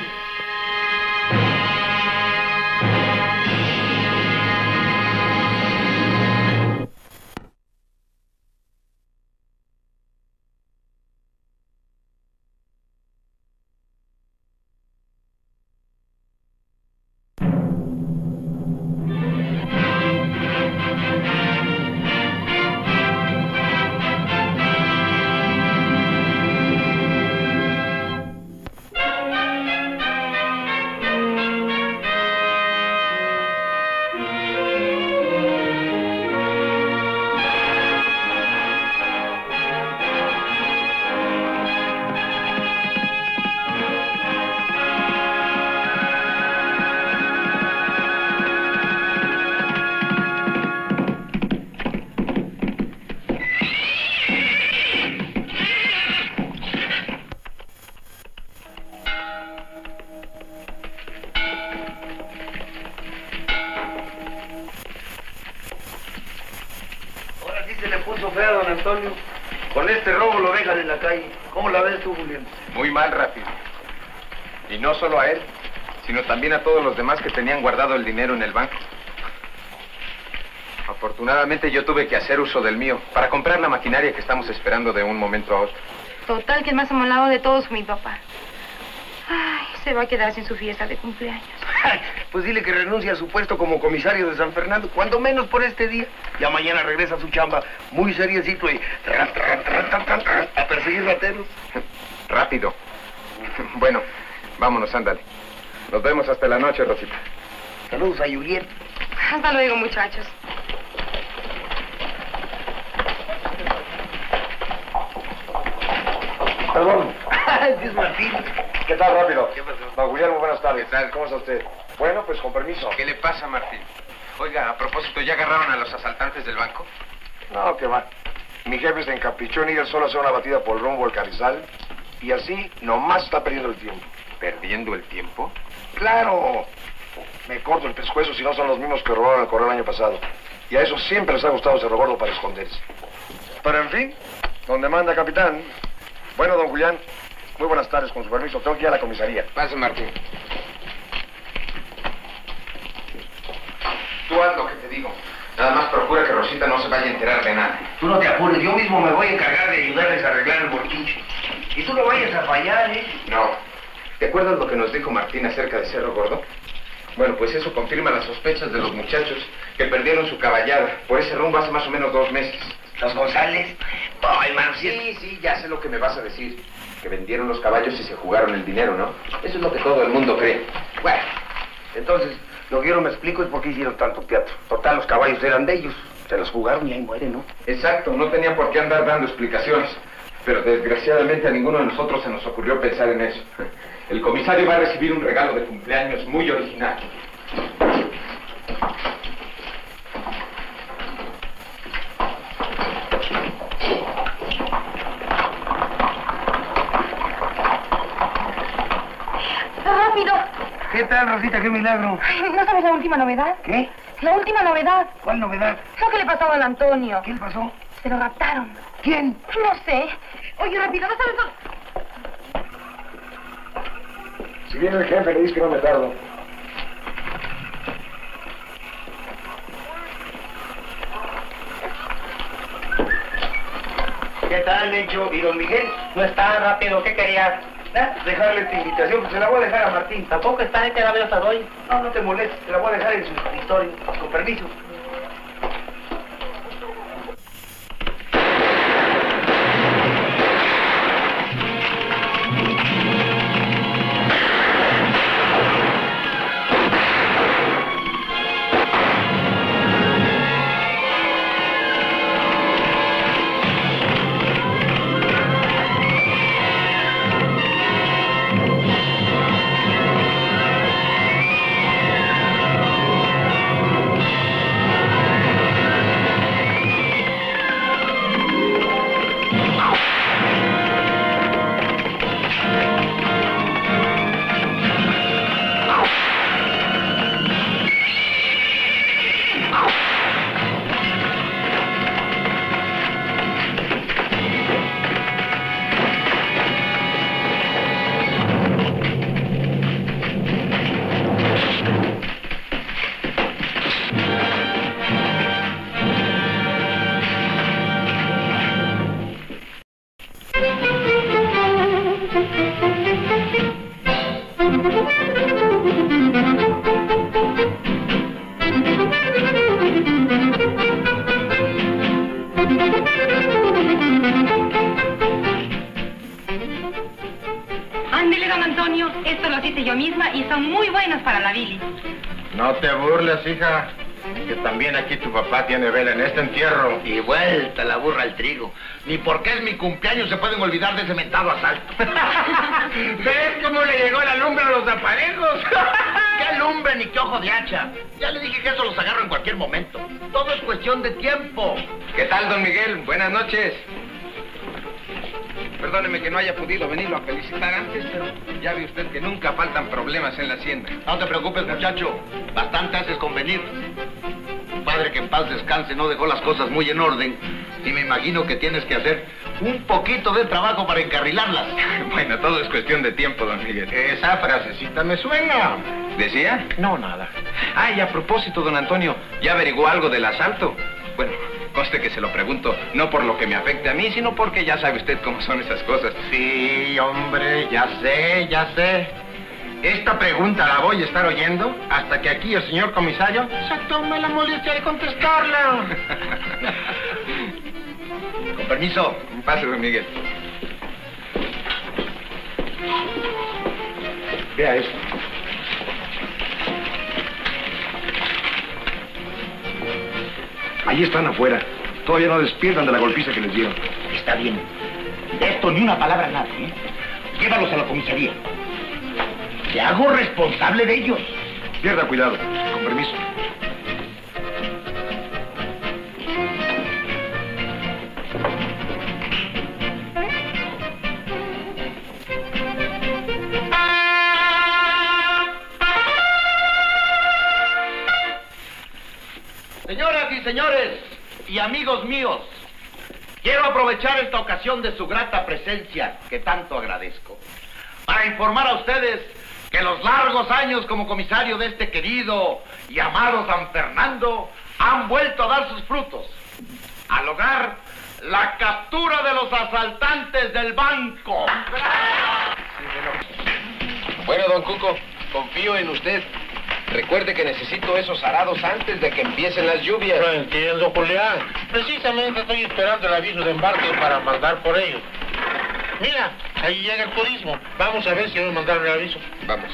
fea, don Antonio. Con este robo lo dejan en la calle. ¿Cómo la ves tú, Julián?
Muy mal, rápido. Y no solo a él, sino también a todos los demás que tenían guardado el dinero en el banco. Afortunadamente yo tuve que hacer uso del mío para comprar la maquinaria que estamos esperando de un momento a otro.
Total, que el más amolado de todos fue mi papá. Ay, se va a quedar sin su fiesta de cumpleaños.
Pues dile que renuncia a su puesto como comisario de San Fernando, cuando menos por este día. Ya mañana regresa a su chamba muy seriecito y tran, tran, tran, tran, tran, tran, a perseguir rateros.
Rápido. Bueno, vámonos, ándale. Nos vemos hasta la noche, Rosita.
Saludos a Julián.
Hasta luego, muchachos.
Perdón.
Es Martín.
¿Qué tal, rápido?
¿Qué pasó?
Don Guillermo, buenas tardes.
¿Qué tal?
¿Cómo está usted? Bueno, pues con permiso.
¿Qué le pasa, Martín? Oiga, a propósito, ¿ya agarraron a los asaltantes del banco?
No, que va. Mi jefe se encaprichó en ir él solo a hacer una batida por el rumbo al Carrizal y así nomás está perdiendo el tiempo.
¿Perdiendo el tiempo?
¡Claro! Me corto el pescuezo si no son los mismos que robaron el correo el año pasado. Y a eso siempre les ha gustado Cerro Gordo para esconderse. Pero en fin, donde manda, capitán. Bueno, don Julián, muy buenas tardes, con su permiso. Tengo que ir a la comisaría.
Pase, Martín. Tú haz lo que te digo. Nada más procura que Rosita no se vaya a enterar de nada.
Tú no te apures, yo mismo me voy a encargar de ayudarles a arreglar el borquiche. Y tú no vayas a fallar, ¿eh?
No. ¿Te acuerdas lo que nos dijo Martín acerca de Cerro Gordo? Bueno, pues eso confirma las sospechas de los muchachos que perdieron su caballada por ese rumbo hace más o menos dos meses.
¿Los González? Ay, man,
sí, sí, ya sé lo que me vas a decir. Que vendieron los caballos y se jugaron el dinero, ¿no? Eso es lo que todo el mundo cree.
Bueno, entonces, lo que yo no me explico es por qué hicieron tanto teatro. Total, los caballos eran de ellos. Se los jugaron y ahí mueren, ¿no?
Exacto, no tenía por qué andar dando explicaciones. Pero desgraciadamente a ninguno de nosotros se nos ocurrió pensar en eso. El comisario va a recibir un regalo de cumpleaños muy original.
¡Rápido!
¿Qué tal, Rosita? ¡Qué milagro!
Ay, ¿no sabes la última novedad?
¿Qué?
La última novedad.
¿Cuál novedad?
Lo que le pasó a don Antonio.
¿Qué le pasó?
Se lo raptaron.
¿Quién?
No sé. Oye, rápido, ¿no sabes dónde?
Si viene el jefe, le dice que no me tardo.
¿Qué tal, Mencho? ¿Y don Miguel?
No está, rápido, ¿qué querías?
¿Eh? Dejarle esta invitación, pues se la voy a dejar a Martín.
Tampoco está, te la veo hasta hoy.
No, no te molestes, te la voy a dejar en su escritorio. Con permiso.
Ándele, don Antonio. Esto lo hice yo misma y son muy buenos para la bilis.
No te burles, hija, que también aquí tu papá tiene vela en este entierro.
Y vuelta la burra al trigo. Ni porque es mi cumpleaños se pueden olvidar de ese mentado asalto.
¿Ves cómo le llegó la lumbre a los aparejos?
¡Qué lumbre ni qué ojo de hacha! Ya le dije que eso los agarro en cualquier momento. Todo es cuestión de tiempo.
¿Qué tal, don Miguel? Buenas noches. Perdóneme que no haya podido venirlo a felicitar antes, pero ya ve usted que nunca faltan problemas en la hacienda.
No te preocupes, muchacho. Bastante haces con venir. Tu padre, que en paz descanse, no dejó las cosas muy en orden. Y me imagino que tienes que hacer un poquito de trabajo para encarrilarlas.
Bueno, todo es cuestión de tiempo, don Miguel.
Esa frasecita me suena.
¿Decía?
No, nada.
Ah, y a propósito, don Antonio, ¿ya averiguó algo del asalto? Bueno, conste que se lo pregunto, no por lo que me afecte a mí, sino porque ya sabe usted cómo son esas cosas.
Sí, hombre, ya sé, ya sé. Esta pregunta la voy a estar oyendo hasta que aquí el señor comisario se tome la molestia de contestarla.
Con permiso.
Pase, don Miguel.
Vea esto. Ahí están afuera. Todavía no despiertan de la golpiza que les dieron.
Está bien. De esto ni una palabra a nadie, ¿eh? Llévalos a la comisaría. Te hago responsable de ellos.
Pierda cuidado. Con permiso.
Señoras y señores, y amigos míos, quiero aprovechar esta ocasión de su grata presencia, que tanto agradezco, para informar a ustedes que los largos años como comisario de este querido y amado San Fernando han vuelto a dar sus frutos, al lograr la captura de los asaltantes del banco.
Bueno, don Cuco, confío en usted. Recuerde que necesito esos arados antes de que empiecen las lluvias.
No entiendo, Julián. Precisamente estoy esperando el aviso de embarque para mandar por ellos. Mira, ahí llega el turismo. Vamos a ver si me mandaron el aviso.
Vamos.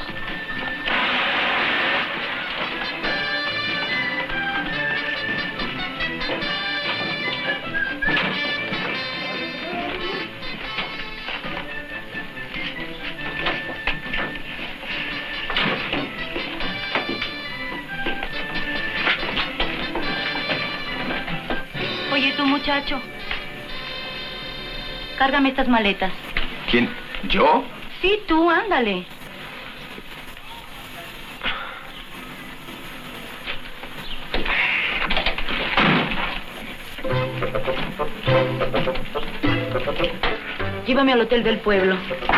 Oye, tú, muchacho. Cárgame estas maletas.
¿Quién? ¿Yo?
Sí, tú, ándale. Llévame al hotel del pueblo.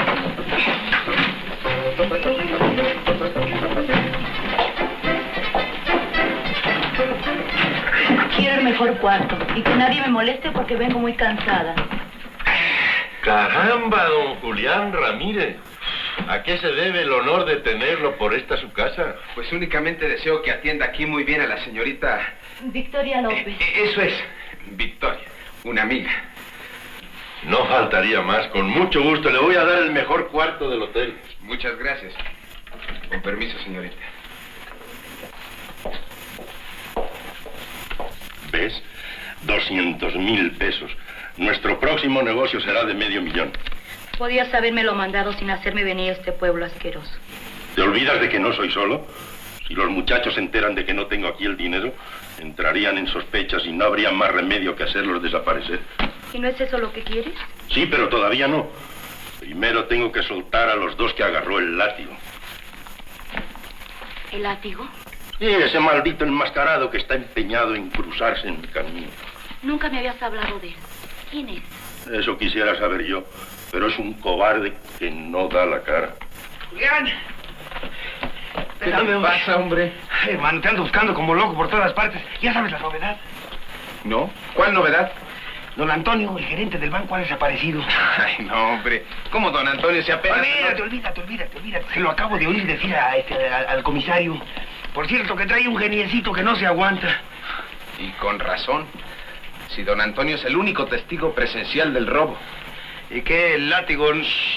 Quiero el mejor cuarto y que nadie me moleste porque vengo muy cansada.
Caramba, don Julián Ramírez. ¿A qué se debe el honor de tenerlo por esta su casa?
Pues únicamente deseo que atienda aquí muy bien a la señorita...
Victoria López.
Eh, eso es, Victoria, una amiga.
No faltaría más. Con mucho gusto le voy a dar el mejor cuarto del hotel.
Muchas gracias. Con permiso, señorita.
¿Ves? Doscientos mil pesos. Nuestro próximo negocio será de medio millón.
Podías habérmelo mandado sin hacerme venir a este pueblo asqueroso.
¿Te olvidas de que no soy solo? Si los muchachos se enteran de que no tengo aquí el dinero, entrarían en sospechas y no habría más remedio que hacerlos desaparecer.
¿Y no es eso lo que quieres?
Sí, pero todavía no. Primero tengo que soltar a los dos que agarró el látigo.
¿El látigo?
Y ese maldito enmascarado que está empeñado en cruzarse en mi camino.
Nunca me habías hablado de él. ¿Quién es?
Eso quisiera saber yo, pero es un cobarde que no da la cara.
Julián.
¿Qué te pasa, hombre?
Ay, hermano, te ando buscando como loco por todas partes. ¿Ya sabes la novedad?
¿No? ¿Cuál novedad?
Don Antonio, el gerente del banco, ha desaparecido.
Ay, no, hombre. ¿Cómo don Antonio se apenas...
Olvídate, olvídate, olvídate, olvídate. Se lo acabo de oír decir a este, al, al comisario. Por cierto, que trae un geniecito que no se aguanta.
Y con razón. Si don Antonio es el único testigo presencial del robo.
¿Y qué el látigo?
Shh.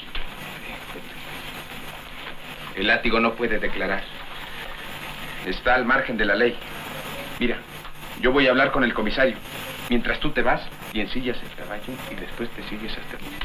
El látigo no puede declarar. Está al margen de la ley. Mira, yo voy a hablar con el comisario. Mientras tú te vas y ensillas el caballo y después te sigues hasta aquí.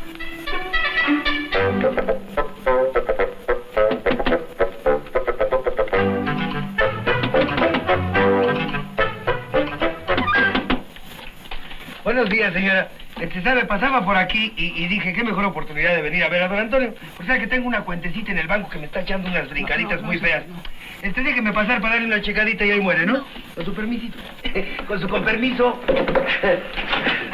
Buenos días, señora. Este, sabe, pasaba por aquí y, y dije, qué mejor oportunidad de venir a ver a don Antonio. O sea, que tengo una cuentecita en el banco que me está echando unas brincaditas no, no, muy feas. No, no. Este, déjeme pasar para darle una checadita y ahí muere, ¿no? Con su permisito. Con su con permiso.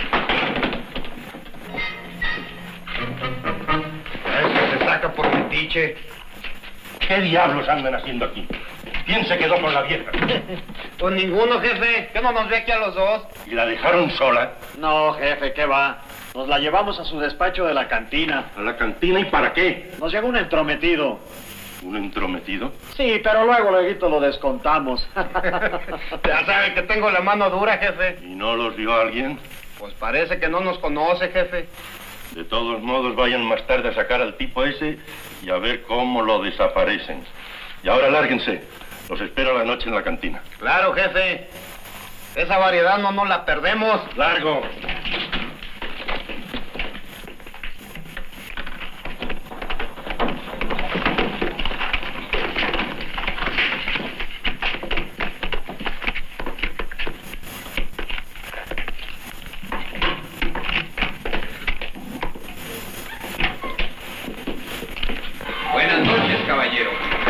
escuché. ¿Qué diablos andan haciendo aquí? ¿Quién se quedó con la vieja?
Pues ninguno, jefe. ¿Qué no nos ve aquí a los dos?
¿Y la dejaron sola?
No, jefe, ¿qué va? Nos la llevamos a su despacho de la cantina.
¿A la cantina y para qué?
Nos llegó un entrometido.
¿Un entrometido?
Sí, pero luego, luego lo descontamos.
Ya sabe que tengo la mano dura, jefe.
¿Y no los vio alguien?
Pues parece que no nos conoce, jefe.
De todos modos, vayan más tarde a sacar al tipo ese y a ver cómo lo desaparecen. Y ahora lárguense. Los espero la noche en la cantina.
Claro, jefe. Esa variedad no nos la perdemos.
¡Largo!
Buenas noches, caballero.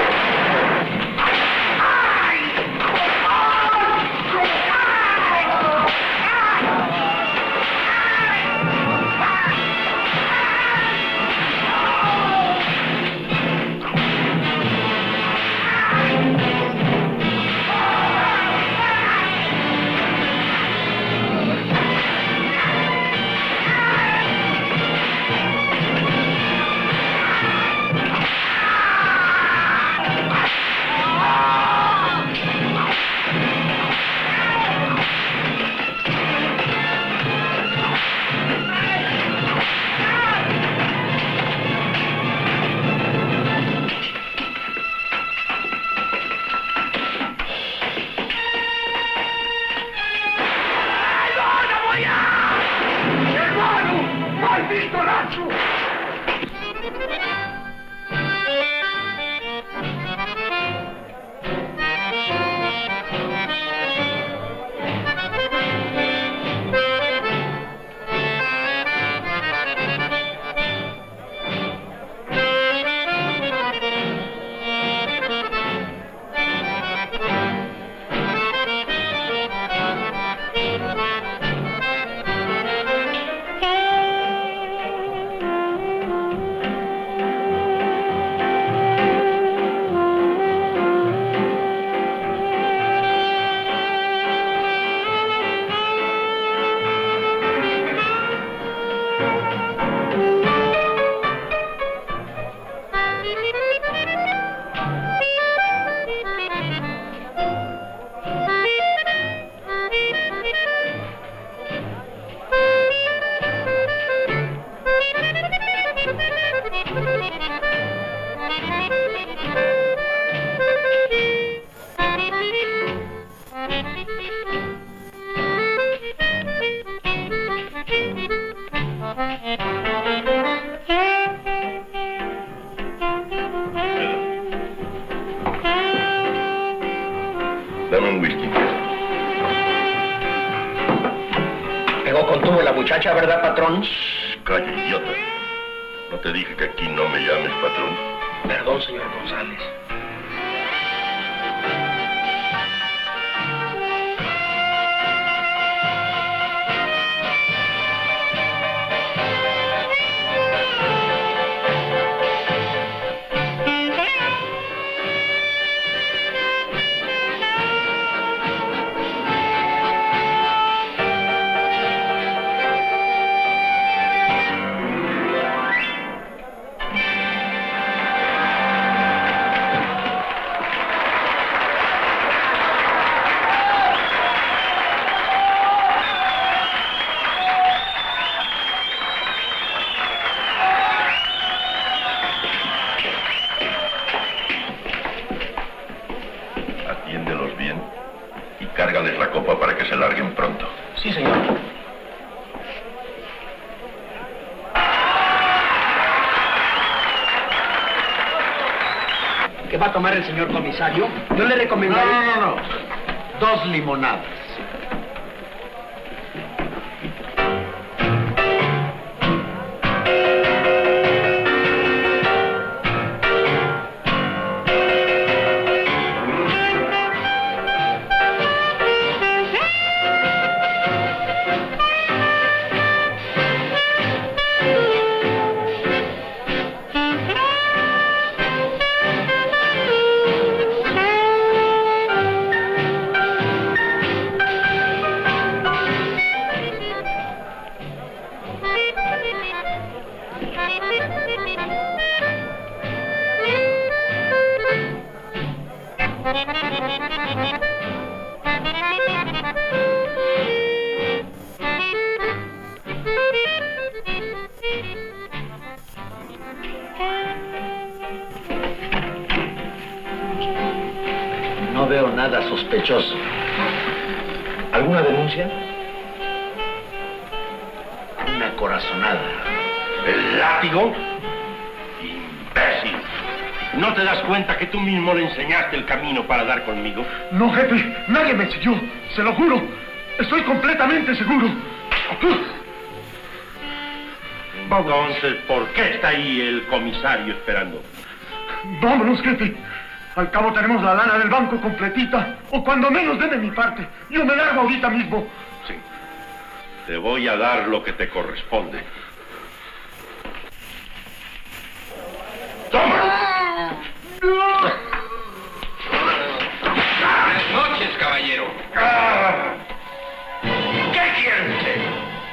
Dame un whisky.
Pegó con tubo la muchacha, ¿verdad, patrón?
Calla, idiota. ¿No te dije que aquí no me llames patrón?
Perdón, señor González.
Atiéndelos bien y cárgales la copa para que se larguen pronto.
Sí, señor.
¿Qué va a tomar el señor comisario? Yo le recomendaría...
No, no, no, no. Dos limonadas.
No veo nada sospechoso. ¿Alguna denuncia? Una corazonada.
¿El látigo? ¡Imbécil! ¿No te das cuenta que tú mismo le enseñaste el camino para dar conmigo?
No, jefe, nadie me enseñó. Se lo juro. Estoy completamente seguro.
Entonces, ¿por qué está ahí el comisario esperando?
Vámonos, jefe. Al cabo tenemos la lana del banco completita. O cuando menos deme mi parte. Yo me largo ahorita mismo.
Sí. Te voy a dar lo que te corresponde. ¡Toma!
Buenas noches, caballero.
¿Qué quiere usted?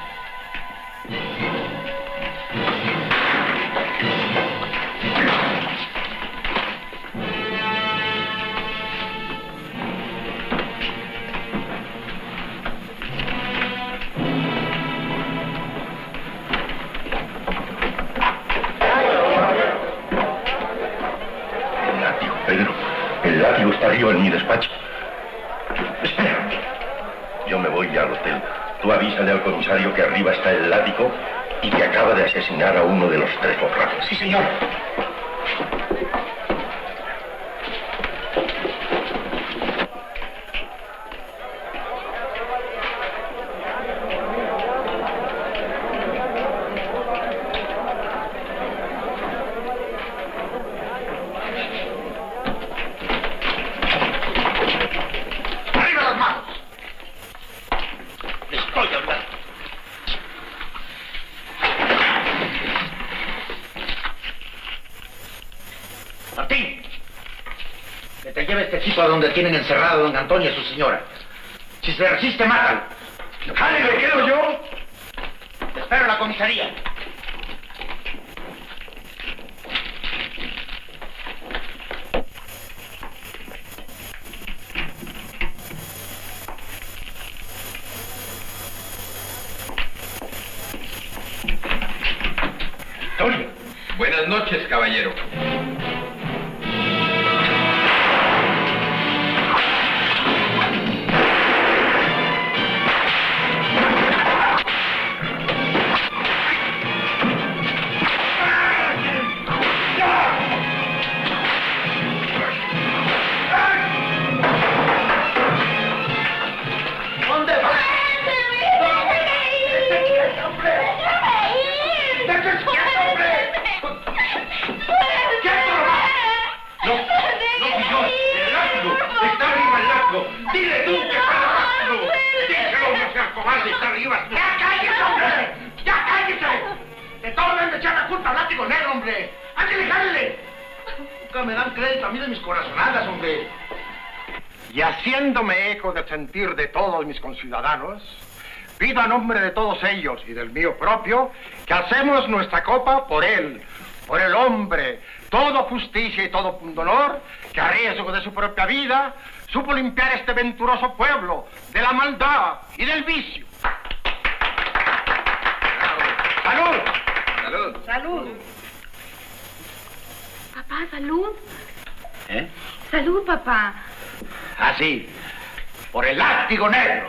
Pedro, el látigo está arriba en mi despacho. Espera. Yo me voy ya al hotel. Tú avísale al comisario que arriba está el látigo y que acaba de asesinar a uno de los tres borrachos.
Sí, señor.
A donde tienen encerrado a don Antonio y a su señora. Si se resiste, mátalo.
¡Jale, me quedo yo!
Te espero en la comisaría.
Antonio. Buenas noches, caballero.
Y haciéndome eco del sentir de todos mis conciudadanos, pido a nombre de todos ellos y del mío propio que hacemos nuestra copa por él, por el hombre, todo justicia y todo pundonor, que a riesgo de su propia vida supo limpiar este venturoso pueblo de la maldad y del vicio. ¡Salud!
¡Salud!
¡Salud! Papá, salud.
¿Eh?
Salud, papá.
Así, por el látigo negro.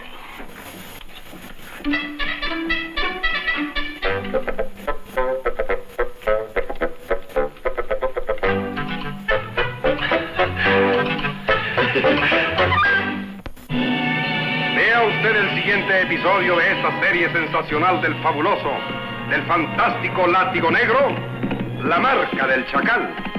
Vea usted el siguiente episodio de esta serie sensacional del fabuloso, del fantástico látigo negro, La marca del chacal.